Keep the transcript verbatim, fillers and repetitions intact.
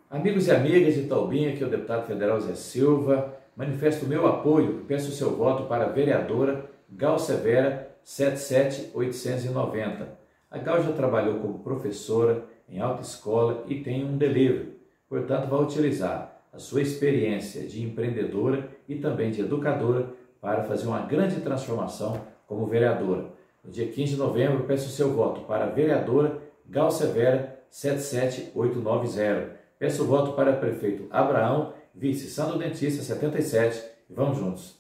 Amigos e amigas de Itaubim, aqui é o deputado federal Zé Silva. Manifesto o meu apoio e peço o seu voto para a vereadora Gal Severa setenta e sete mil oitocentos e noventa. A Gal já trabalhou como professora em autoescola e tem um delivery, portanto vai utilizar a sua experiência de empreendedora e também de educadora para fazer uma grande transformação como vereadora. No dia quinze de novembro, peço o seu voto para a vereadora Gal Severa setenta e sete mil oitocentos e noventa. Peço o voto para o prefeito Abraão, vice Sandro Dentista setenta e sete. Vamos juntos.